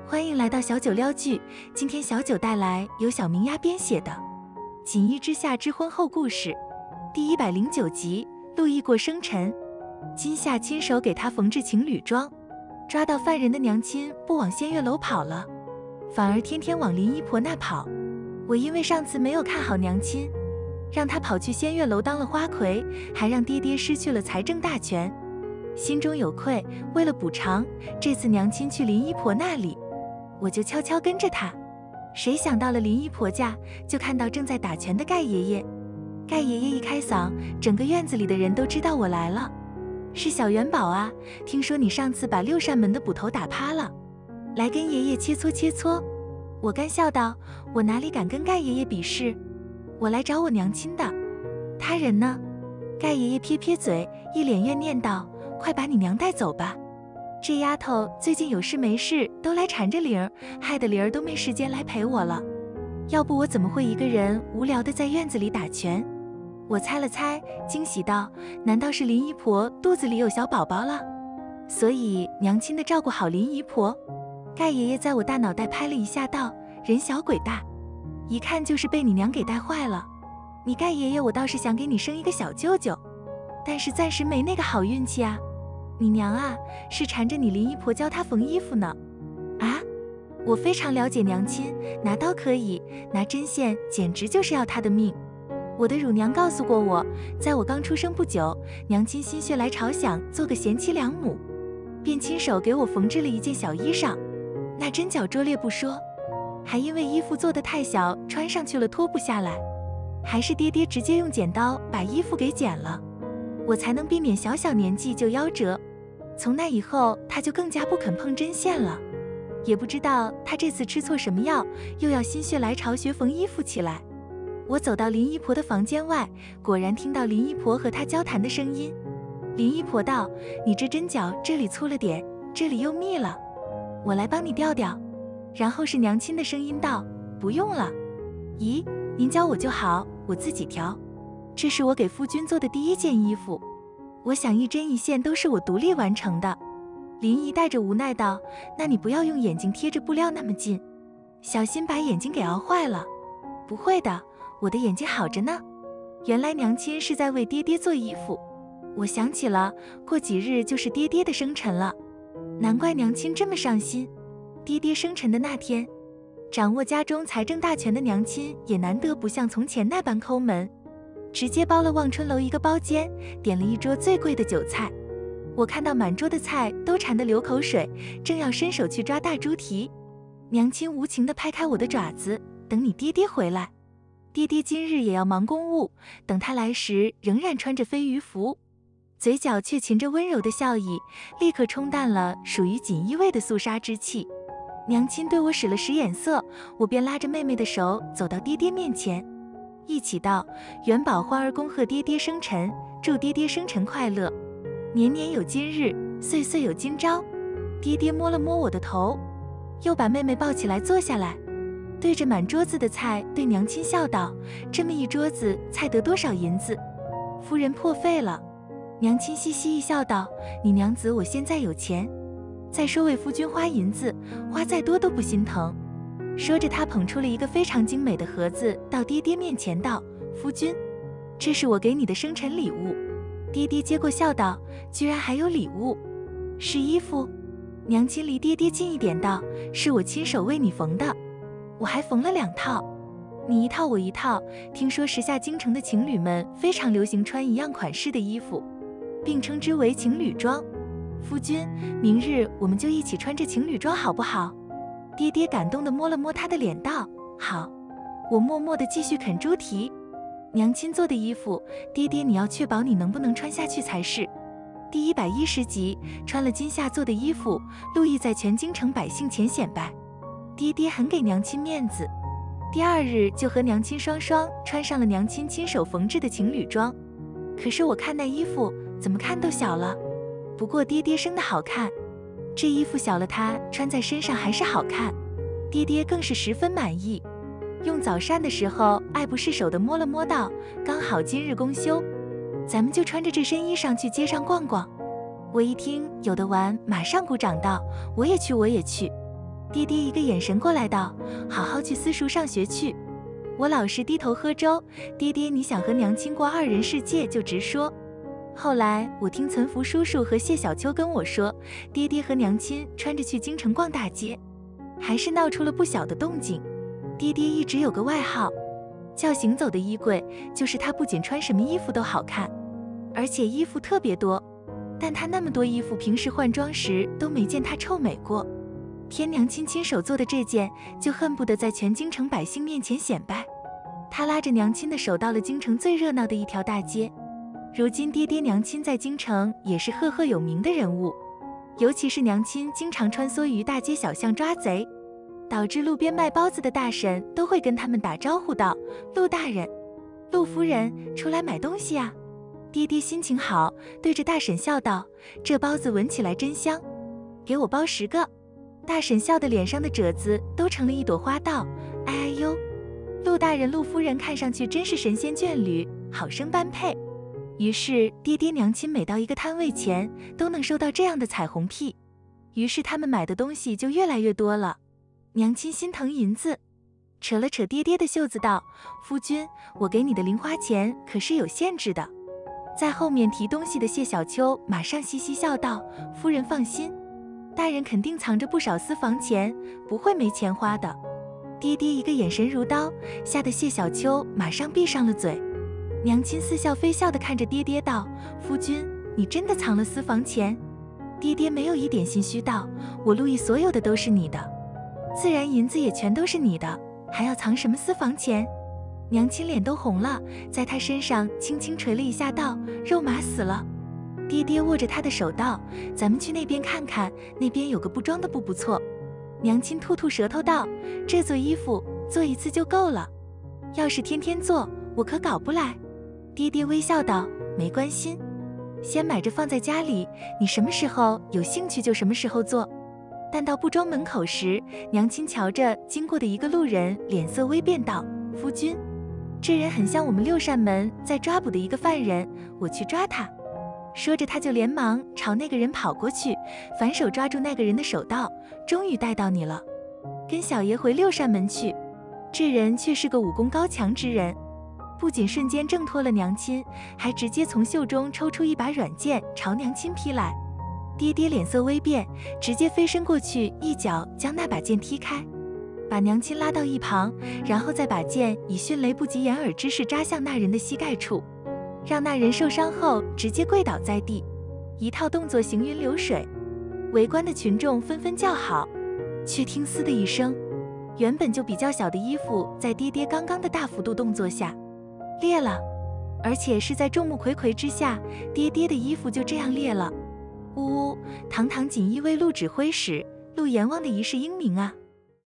欢迎来到小九撩剧。今天小九带来由小明鸭编写的《锦衣之下之婚后故事》第109集。陆毅过生辰，今夏亲手给他缝制情侣装。抓到犯人的娘亲不往仙月楼跑了，反而天天往林姨婆那跑。我因为上次没有看好娘亲，让她跑去仙月楼当了花魁，还让爹爹失去了财政大权，心中有愧。为了补偿，这次娘亲去林姨婆那里，我就悄悄跟着她。谁想到了林姨婆家，就看到正在打拳的盖爷爷。盖爷爷一开嗓，整个院子里的人都知道我来了。是小元宝啊，听说你上次把6扇门的捕头打趴了，来跟爷爷切磋切磋。我干笑道，我哪里敢跟盖爷爷比试，我来找我娘亲的。他人呢？盖爷爷撇撇嘴，一脸怨念道，快把你娘带走吧，这丫头最近有事没事都来缠着灵儿，害得灵儿都没时间来陪我了。要不我怎么会一个人无聊的在院子里打拳？我猜了猜，惊喜道，难道是林姨婆肚子里有小宝宝了，所以娘亲的照顾好林姨婆？盖爷爷在我大脑袋拍了一下道，人小鬼大，一看就是被你娘给带坏了。你盖爷爷我倒是想给你生一个小舅舅，但是暂时没那个好运气啊。你娘啊，是缠着你林姨婆教她缝衣服呢。啊，我非常了解娘亲，拿刀可以，拿针线简直就是要她的命。我的乳娘告诉过我，在我刚出生不久，娘亲心血来潮想做个贤妻良母，便亲手给我缝制了一件小衣裳。那针脚拙劣不说，还因为衣服做得太小，穿上去了脱不下来，还是爹爹直接用剪刀把衣服给剪了，我才能避免小小年纪就夭折。从那以后，他就更加不肯碰针线了。也不知道他这次吃错什么药，又要心血来潮学缝衣服起来。我走到林姨婆的房间外，果然听到林姨婆和她交谈的声音。林姨婆道，你这针脚这里粗了点，这里又密了，我来帮你调调。然后是娘亲的声音道，不用了。咦，您教我就好，我自己调。这是我给夫君做的第1件衣服，我想一针一线都是我独立完成的。林姨带着无奈道，那你不要用眼睛贴着布料那么近，小心把眼睛给熬坏了。不会的，我的眼睛好着呢。原来娘亲是在为爹爹做衣服，我想起了，过几日就是爹爹的生辰了，难怪娘亲这么上心。爹爹生辰的那天，掌握家中财政大权的娘亲也难得不像从前那般抠门，直接包了望春楼一个包间，点了一桌最贵的酒菜。我看到满桌的菜都馋得流口水，正要伸手去抓大猪蹄，娘亲无情地拍开我的爪子，等你爹爹回来。爹爹今日也要忙公务，等他来时仍然穿着飞鱼服，嘴角却噙着温柔的笑意，立刻冲淡了属于锦衣卫的肃杀之气。娘亲对我使了使眼色，我便拉着妹妹的手走到爹爹面前，一起道，元宝欢儿恭贺爹爹生辰，祝爹爹生辰快乐，年年有今日，岁岁有今朝。爹爹摸了摸我的头，又把妹妹抱起来坐下来，对着满桌子的菜对娘亲笑道，这么一桌子菜得多少银子？夫人破费了。娘亲嘻嘻一笑道，你娘子我现在有钱，再说为夫君花银子，花再多都不心疼。说着她捧出了一个非常精美的盒子到爹爹面前道，夫君，这是我给你的生辰礼物。爹爹接过笑道，居然还有礼物，是衣服？娘亲离爹爹近一点道，是我亲手为你缝的，我还缝了2套，你一套我一套。听说时下京城的情侣们非常流行穿一样款式的衣服，并称之为情侣装。夫君，明日我们就一起穿着情侣装好不好？爹爹感动地摸了摸他的脸道，好。我默默地继续啃猪蹄。娘亲做的衣服，爹爹你要确保你能不能穿下去才是。第110集，穿了今夏做的衣服，陆毅在全京城百姓前显摆，爹爹很给娘亲面子。第2日就和娘亲双双穿上了娘亲亲手缝制的情侣装。可是我看那衣服怎么看都小了，不过爹爹生得好看，这衣服小了他穿在身上还是好看，爹爹更是十分满意。用早膳的时候爱不释手地摸了摸道，刚好今日公休，咱们就穿着这身衣裳去街上逛逛。我一听有的玩，马上鼓掌道，我也去我也去。 爹爹一个眼神过来道：“好好去私塾上学去。”我老是低头喝粥。爹爹，你想和娘亲过二人世界就直说。后来我听岑福叔叔和谢小秋跟我说，爹爹和娘亲穿着去京城逛大街，还是闹出了不小的动静。爹爹一直有个外号，叫行走的衣柜，就是他不仅穿什么衣服都好看，而且衣服特别多。但他那么多衣服，平时换装时都没见他臭美过。天娘亲亲手做的这件，就恨不得在全京城百姓面前显摆。他拉着娘亲的手到了京城最热闹的一条大街。如今爹爹娘亲在京城也是赫赫有名的人物，尤其是娘亲经常穿梭于大街小巷抓贼，导致路边卖包子的大婶都会跟他们打招呼道：“陆大人、陆夫人，出来买东西啊。”爹爹心情好，对着大婶笑道：“这包子闻起来真香，给我包10个。”大婶笑得脸上的褶子都成了一朵花道：“哎哎呦，陆大人、陆夫人看上去真是神仙眷侣，好生般配。”于是爹爹娘亲每到一个摊位前，都能收到这样的彩虹屁，于是他们买的东西就越来越多了。娘亲心疼银子，扯了扯爹爹的袖子道：“夫君，我给你的零花钱可是有限制的。”在后面提东西的谢小秋马上嘻嘻笑道：“夫人放心，大人肯定藏着不少私房钱，不会没钱花的。”爹爹一个眼神如刀，吓得谢小秋马上闭上了嘴。娘亲似笑非笑地看着爹爹道：“夫君，你真的藏了私房钱？”爹爹没有一点心虚道：“我陆毅所有的都是你的，自然银子也全都是你的，还要藏什么私房钱？”娘亲脸都红了，在他身上轻轻捶了一下道：“肉麻死了。”爹爹握着他的手道：“咱们去那边看看，那边有个布庄的布不错。”娘亲吐吐舌头道：“这做衣服做一次就够了，要是天天做，我可搞不来。”爹爹微笑道：“没关系，先买着放在家里，你什么时候有兴趣就什么时候做。”但到布庄门口时，娘亲瞧着经过的一个路人，脸色微变道：“夫君，这人很像我们六扇门在抓捕的一个犯人，我去抓他。”说着他就连忙朝那个人跑过去，反手抓住那个人的手道：“终于带到你了，跟小爷回六扇门去。”这人却是个武功高强之人，不仅瞬间挣脱了娘亲，还直接从袖中抽出一把软剑朝娘亲劈来。爹爹脸色微变，直接飞身过去，一脚将那把剑踢开，把娘亲拉到一旁，然后再把剑以迅雷不及掩耳之势扎向那人的膝盖处，让那人受伤后直接跪倒在地，一套动作行云流水。围观的群众纷纷叫好，却听嘶的一声，原本就比较小的衣服在爹爹刚刚的大幅度动作下裂了，而且是在众目睽睽之下，爹爹的衣服就这样裂了。呜呜，堂堂锦衣卫陆指挥使陆阎王的一世英名啊！